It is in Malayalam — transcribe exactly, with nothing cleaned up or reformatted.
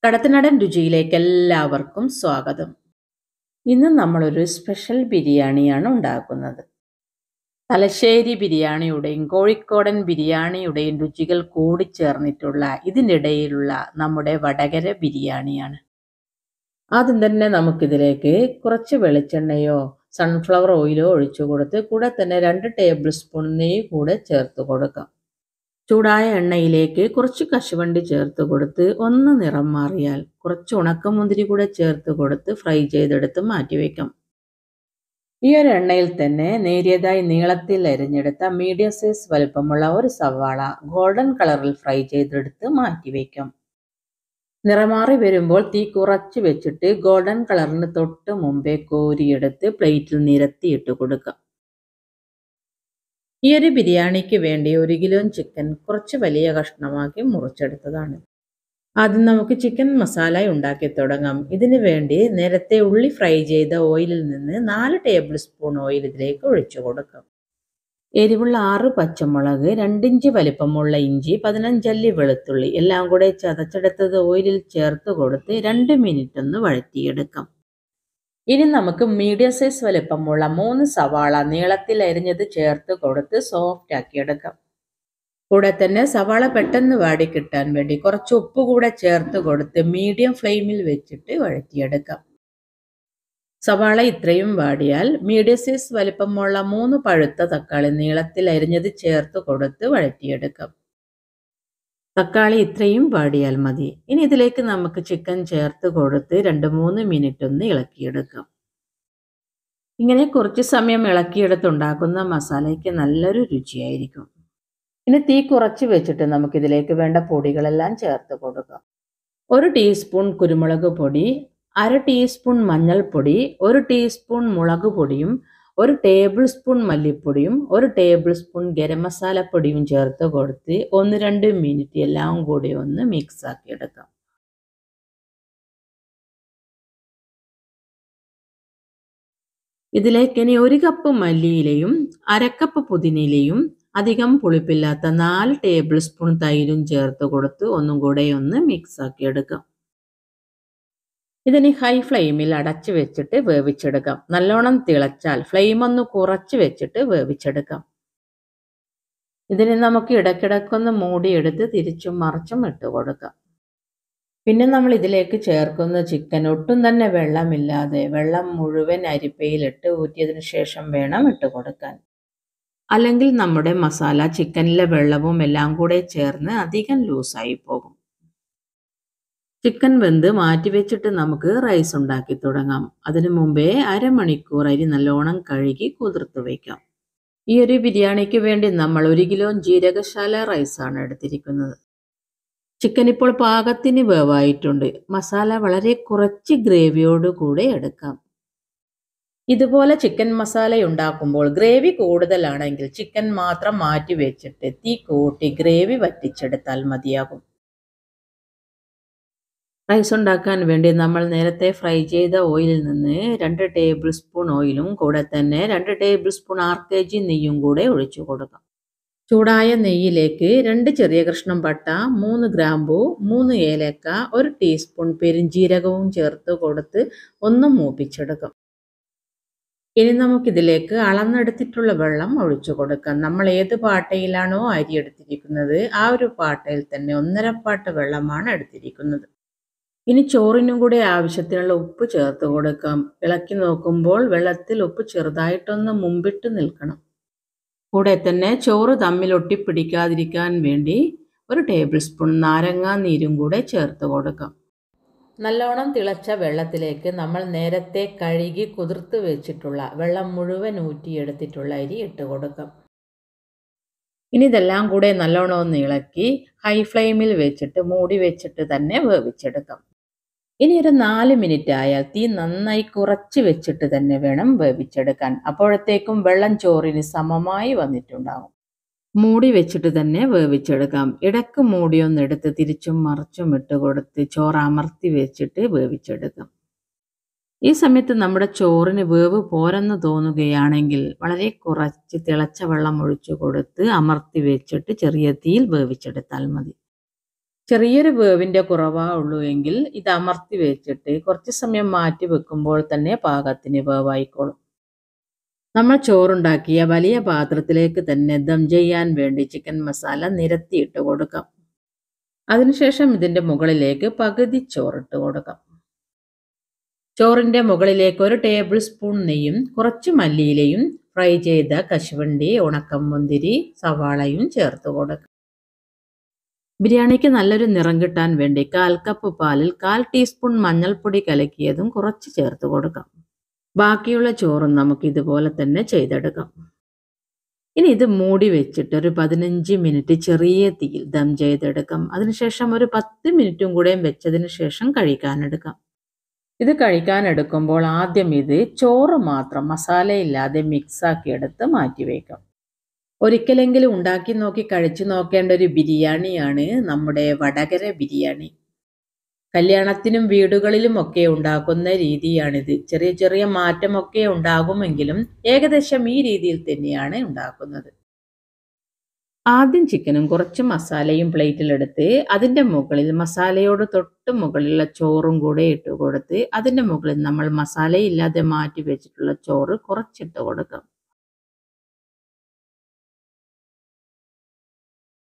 കടത്തനാടൻ രുചിയിലേക്ക് എല്ലാവർക്കും സ്വാഗതം. ഇന്ന് നമ്മളൊരു സ്പെഷ്യൽ ബിരിയാണിയാണ് ഉണ്ടാക്കുന്നത്. തലശ്ശേരി ബിരിയാണിയുടെയും കോഴിക്കോടൻ ബിരിയാണിയുടെയും രുചികൾ കൂടിച്ചേർന്നിട്ടുള്ള ഇതിനിടയിലുള്ള നമ്മുടെ വടകര ബിരിയാണിയാണ്. ആദ്യം തന്നെ നമുക്കിതിലേക്ക് കുറച്ച് വെളിച്ചെണ്ണയോ സൺഫ്ലവർ ഓയിലോ ഒഴിച്ചു കൊടുത്ത് കൂടെ തന്നെ രണ്ട് ടേബിൾ സ്പൂൺ നെയ്യ് കൂടെ ചേർത്ത് കൊടുക്കാം. ചൂടായ എണ്ണയിലേക്ക് കുറച്ച് കശുവണ്ടി ചേർത്ത് കൊടുത്ത് ഒന്ന് നിറം മാറിയാൽ കുറച്ച് ഉണക്കമുന്തിരി കൂടെ ചേർത്ത് കൊടുത്ത് ഫ്രൈ ചെയ്തെടുത്ത് മാറ്റിവെക്കാം. ഈ ഒരു എണ്ണയിൽ തന്നെ നേരിയതായി നീളത്തിൽ അരിഞ്ഞെടുത്ത മീഡിയം സൈസ് വലുപ്പമുള്ള ഒരു സവാള ഗോൾഡൻ കളറിൽ ഫ്രൈ ചെയ്തെടുത്ത് മാറ്റിവെക്കാം. നിറമാറി വരുമ്പോൾ തീ കുറച്ച് വെച്ചിട്ട് ഗോൾഡൻ കളറിന് തൊട്ട് മുമ്പേ കോരിയെടുത്ത് പ്ലേറ്റിൽ നിരത്തിയിട്ട് കൊടുക്കാം. ഈ ഒരു ബിരിയാണിക്ക് വേണ്ടി ഒരു കിലോ ചിക്കൻ കുറച്ച് വലിയ കഷ്ണമാക്കി മുറിച്ചെടുത്തതാണ്. ആദ്യം നമുക്ക് ചിക്കൻ മസാല ഉണ്ടാക്കി തുടങ്ങാം. ഇതിനു വേണ്ടി നേരത്തെ ഉള്ളി ഫ്രൈ ചെയ്ത ഓയിലിൽ നിന്ന് നാല് ടേബിൾ സ്പൂൺ ഓയിൽ ഇതിലേക്ക് ഒഴിച്ചു കൊടുക്കാം. എരിവുള്ള ആറ് പച്ചമുളക്, രണ്ടിഞ്ച് വലിപ്പമുള്ള ഇഞ്ചി, പതിനഞ്ചല്ലി വെളുത്തുള്ളി എല്ലാം കൂടെ ചതച്ചെടുത്തത് ഓയിലിൽ ചേർത്ത് കൊടുത്ത് രണ്ട് മിനിറ്റ് ഒന്ന് വഴറ്റിയെടുക്കാം. ഇനി നമുക്ക് മീഡിയം സൈസ് വലിപ്പമുള്ള മൂന്ന് സവാള നീളത്തിൽ അരിഞ്ഞത് ചേർത്ത് കൊടുത്ത് സോഫ്റ്റ് ആക്കിയെടുക്കാം. കൂടെ തന്നെ സവാള പെട്ടെന്ന് വാടി കിട്ടാൻ വേണ്ടി കുറച്ച് ഉപ്പ് കൂടെ ചേർത്ത് കൊടുത്ത് മീഡിയം ഫ്ലെയിമിൽ വെച്ചിട്ട് വഴറ്റിയെടുക്കാം. സവാള ഇത്രയും വാടിയാൽ മീഡിയം സൈസ് വലിപ്പമുള്ള മൂന്ന് പഴുത്ത തക്കാളി നീളത്തിൽ അരിഞ്ഞത് ചേർത്ത് കൊടുത്ത് വഴറ്റിയെടുക്കാം. തക്കാളി ഇത്രയും വാടിയാൽ മതി. ഇനി ഇതിലേക്ക് നമുക്ക് ചിക്കൻ ചേർത്ത് കൊടുത്ത് രണ്ട് മൂന്ന് മിനിറ്റ് ഒന്ന് ഇളക്കിയെടുക്കാം. ഇങ്ങനെ കുറച്ച് സമയം ഇളക്കിയെടുത്തുണ്ടാക്കുന്ന മസാലയ്ക്ക് നല്ലൊരു രുചിയായിരിക്കും. ഇനി തീ കുറച്ച് വെച്ചിട്ട് നമുക്കിതിലേക്ക് വേണ്ട പൊടികളെല്ലാം ചേർത്ത് കൊടുക്കാം. ഒരു ടീസ്പൂൺ കുരുമുളക് പൊടി, അര ടീസ്പൂൺ മഞ്ഞൾപ്പൊടി, ഒരു ടീസ്പൂൺ മുളക് പൊടിയും ഒരു ടേബിൾ സ്പൂൺ മല്ലിപ്പൊടിയും ഒരു ടേബിൾ സ്പൂൺ ഗരം മസാലപ്പൊടിയും ചേർത്ത് കൊടുത്ത് ഒന്ന് രണ്ട് മിനിറ്റ് എല്ലാം കൂടി ഒന്ന് മിക്സ് ആക്കി എടുക്കാം. ഇതിലേക്ക് ഇനി ഒരു കപ്പ് മല്ലിയിലയും അരക്കപ്പ് പുതിനയിലയും അധികം പുളിപ്പില്ലാത്ത നാല് ടേബിൾ സ്പൂൺ തൈരും ചേർത്ത് കൊടുത്ത് ഒന്നും കൂടെ ഒന്ന് മിക്സ് ആക്കി എടുക്കാം. ഇതിന് ഹൈ ഫ്ലെയിമിൽ അടച്ചു വെച്ചിട്ട് വേവിച്ചെടുക്കാം. നല്ലോണം തിളച്ചാൽ ഫ്ലെയിം ഒന്ന് കുറച്ച് വെച്ചിട്ട് വേവിച്ചെടുക്കാം. ഇതിന് നമുക്ക് ഇടയ്ക്കിടയ്ക്കൊന്ന് മൂടിയെടുത്ത് തിരിച്ചും മറിച്ചും ഇട്ട് കൊടുക്കാം. പിന്നെ നമ്മൾ ഇതിലേക്ക് ചേർക്കുന്ന ചിക്കൻ ഒട്ടും തന്നെ വെള്ളമില്ലാതെ വെള്ളം മുഴുവൻ അരിപ്പയിലിട്ട് ഊറ്റിയതിന് ശേഷം വേണം ഇട്ട് കൊടുക്കാൻ. അല്ലെങ്കിൽ നമ്മുടെ മസാല ചിക്കനിലെ വെള്ളവും എല്ലാം കൂടെ ചേർന്ന് അധികം ലൂസായി പോകും. ചിക്കൻ വെന്ത് മാറ്റി വെച്ചിട്ട് നമുക്ക് റൈസ് ഉണ്ടാക്കി തുടങ്ങാം. അതിനു മുമ്പേ അരമണിക്കൂർ അരി നല്ലോണം കഴുകി കുതിർത്ത് വയ്ക്കാം. ഈ ഒരു ബിരിയാണിക്ക് വേണ്ടി നമ്മൾ ഒരു കിലോ ജീരകശാല റൈസാണ് എടുത്തിരിക്കുന്നത്. ചിക്കൻ ഇപ്പോൾ പാകത്തിന് വേവായിട്ടുണ്ട്. മസാല വളരെ കുറച്ച് ഗ്രേവിയോട് കൂടെ എടുക്കാം. ഇതുപോലെ ചിക്കൻ മസാല ഉണ്ടാക്കുമ്പോൾ ഗ്രേവി കൂടുതലാണെങ്കിൽ ചിക്കൻ മാത്രം മാറ്റി വെച്ചിട്ട് തീ കൂട്ടി ഗ്രേവി വറ്റിച്ചെടുത്താൽ മതിയാകും. റൈസ് ഉണ്ടാക്കാൻ വേണ്ടി നമ്മൾ നേരത്തെ ഫ്രൈ ചെയ്ത ഓയിലിൽ നിന്ന് രണ്ട് ടേബിൾ സ്പൂൺ ഓയിലും കൂടെ തന്നെ രണ്ട് table spoon R K G നെയ്യും കൂടെ ഒഴിച്ചു കൊടുക്കാം. ചൂടായ നെയ്യിലേക്ക് രണ്ട് ചെറിയ കഷ്ണം പട്ട, മൂന്ന് ഗ്രാമ്പൂ, മൂന്ന് ഏലക്ക, ഒരു ടീസ്പൂൺ പെരിഞ്ജീരകവും ചേർത്ത് കൊടുത്ത് ഒന്ന് മൂപ്പിച്ചെടുക്കാം. ഇനി നമുക്കിതിലേക്ക് അളന്നെടുത്തിട്ടുള്ള വെള്ളം ഒഴിച്ചു കൊടുക്കാം. നമ്മൾ ഏത് പാട്ടയിലാണോ അരി എടുത്തിരിക്കുന്നത് ആ ഒരു പാട്ടയിൽ തന്നെ ഒന്നര പാട്ട വെള്ളമാണ് എടുത്തിരിക്കുന്നത്. ഇനി ചോറിനും കൂടെ ആവശ്യത്തിനുള്ള ഉപ്പ് ചേർത്ത് കൊടുക്കാം. ഇളക്കി നോക്കുമ്പോൾ വെള്ളത്തിൽ ഉപ്പ് ചെറുതായിട്ടൊന്ന് മുമ്പിട്ട് നിൽക്കണം. കൂടെ തന്നെ ചോറ് തമ്മിൽ ഒട്ടിപ്പിടിക്കാതിരിക്കാൻ വേണ്ടി ഒരു ടേബിൾ സ്പൂൺ നാരങ്ങാ നീരും കൂടെ ചേർത്ത് കൊടുക്കാം. നല്ലോണം തിളച്ച വെള്ളത്തിലേക്ക് നമ്മൾ നേരത്തെ കഴുകി കുതിർത്ത് വെച്ചിട്ടുള്ള വെള്ളം മുഴുവൻ ഊറ്റിയെടുത്തിട്ടുള്ള അരി ഇട്ട് കൊടുക്കാം. ഇനി ഇതെല്ലാം കൂടെ നല്ലോണം ഒന്ന് ഇളക്കി ഹൈ ഫ്ലെയിമിൽ വെച്ചിട്ട് മൂടി വെച്ചിട്ട് തന്നെ വേവിച്ചെടുക്കാം. ഇനി ഒരു നാല് മിനിറ്റ് ആയാൽ തീ നന്നായി കുറച്ച് വെച്ചിട്ട് തന്നെ വേണം വേവിച്ചെടുക്കാൻ. അപ്പോഴത്തേക്കും വെള്ളം ചോറിന് സമമായി വന്നിട്ടുണ്ടാകും. മൂടി വെച്ചിട്ട് തന്നെ വേവിച്ചെടുക്കാം. ഇടക്ക് മൂടിയൊന്നെടുത്ത് തിരിച്ചും മറിച്ചും ഇട്ട് കൊടുത്ത് ചോറ് അമർത്തി വെച്ചിട്ട് വേവിച്ചെടുക്കാം. ഈ സമയത്ത് നമ്മുടെ ചോറിന് വേവ് പോരെന്ന് തോന്നുകയാണെങ്കിൽ വളരെ കുറച്ച് തിളച്ച വെള്ളം ഒഴിച്ചു കൊടുത്ത് അമർത്തി വെച്ചിട്ട് ചെറിയ തീയിൽ വേവിച്ചെടുത്താൽ മതി. ചെറിയൊരു വേവിൻ്റെ കുറവാ ഉള്ളൂ എങ്കിൽ ഇത് അമർത്തി വെച്ചിട്ട് കുറച്ച് സമയം മാറ്റി വെക്കുമ്പോൾ തന്നെ പാകത്തിന് വേവായിക്കോളും. നമ്മൾ ചോറുണ്ടാക്കിയ വലിയ പാത്രത്തിലേക്ക് തന്നെ ദം ചെയ്യാൻ വേണ്ടി ചിക്കൻ മസാല നിരത്തിയിട്ട് കൊടുക്കാം. അതിനുശേഷം ഇതിൻ്റെ മുകളിലേക്ക് പകുതി ചോറിട്ട് കൊടുക്കാം. ചോറിൻ്റെ മുകളിലേക്ക് ഒരു ടേബിൾ സ്പൂൺ നെയ്യും കുറച്ച് മല്ലിയിലയും ഫ്രൈ ചെയ്ത കശുവണ്ടി, ഉണക്കമുന്തിരി, സവാളയും ചേർത്ത് കൊടുക്കാം. ബിരിയാണിക്ക് നല്ലൊരു നിറം കിട്ടാൻ വേണ്ടി കാൽ കപ്പ് പാലിൽ കാൽ ടീസ്പൂൺ മഞ്ഞൾപ്പൊടി കലക്കിയതും കുറച്ച് ചേർത്ത് കൊടുക്കാം. ബാക്കിയുള്ള ചോറും നമുക്ക് ഇതുപോലെ തന്നെ ചെയ്തെടുക്കാം. ഇനി ഇത് മൂടി വെച്ചിട്ട് ഒരു പതിനഞ്ച് മിനിറ്റ് ചെറിയ തീയിൽ ദം ചെയ്തെടുക്കാം. അതിനുശേഷം ഒരു പത്ത് മിനിറ്റും കൂടെ വെച്ചതിന് ശേഷം കഴിക്കാനെടുക്കാം. ഇത് കഴിക്കാനെടുക്കുമ്പോൾ ആദ്യം ഇത് ചോറ് മാത്രം മസാലയില്ലാതെ മിക്സാക്കി എടുത്ത് മാറ്റി വയ്ക്കാം. ഒരിക്കലെങ്കിലും ഉണ്ടാക്കി നോക്കി കഴിച്ചു നോക്കേണ്ട ഒരു ബിരിയാണിയാണ് നമ്മുടെ വടകര ബിരിയാണി. കല്യാണത്തിനും വീടുകളിലും ഒക്കെ ഉണ്ടാക്കുന്ന രീതിയാണിത്. ചെറിയ ചെറിയ മാറ്റമൊക്കെ ഉണ്ടാകുമെങ്കിലും ഏകദേശം ഈ രീതിയിൽ തന്നെയാണ് ഉണ്ടാക്കുന്നത്. ആദ്യം ചിക്കനും കുറച്ച് മസാലയും പ്ലേറ്റിലെടുത്ത് അതിൻ്റെ മുകളിൽ മസാലയോട് തൊട്ട് മുകളിലുള്ള ചോറും കൂടെ ഇട്ട് കൊടുത്ത് അതിൻ്റെ മുകളിൽ നമ്മൾ മസാലയില്ലാതെ മാറ്റി വെച്ചിട്ടുള്ള ചോറ് കുറച്ചിട്ട് കൊടുക്കാം.